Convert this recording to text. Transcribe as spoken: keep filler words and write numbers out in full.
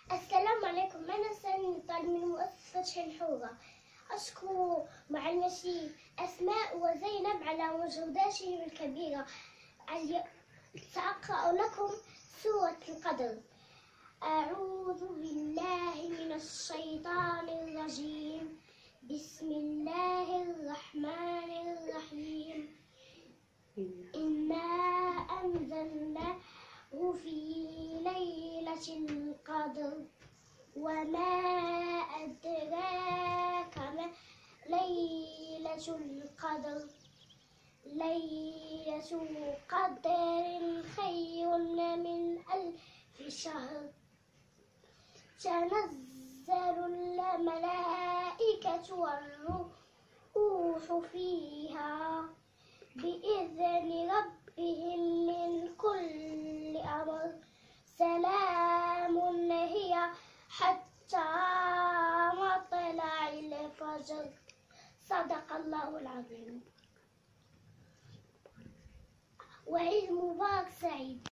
السلام عليكم. أنا سامي طالب من مؤسسة شنحورة. أشكر معلمتي أسماء وزينب على مجهوداتهم الكبيرة. سأقرأ لكم سورة القدر. أعوذ بالله من الشيطان الرجيم. بسم الله الرحمن الرحيم. إنا أنزلناه في ليلة القدر وما أدراك ما ليلة القدر. ليلة القدر خير من ألف شهر. تنزل الملائكة والروح فيها بإذن ربهم من كل أمر. سلام هي حتى مطلع الفجر. صدق الله العظيم. وعيد مبارك سعيد.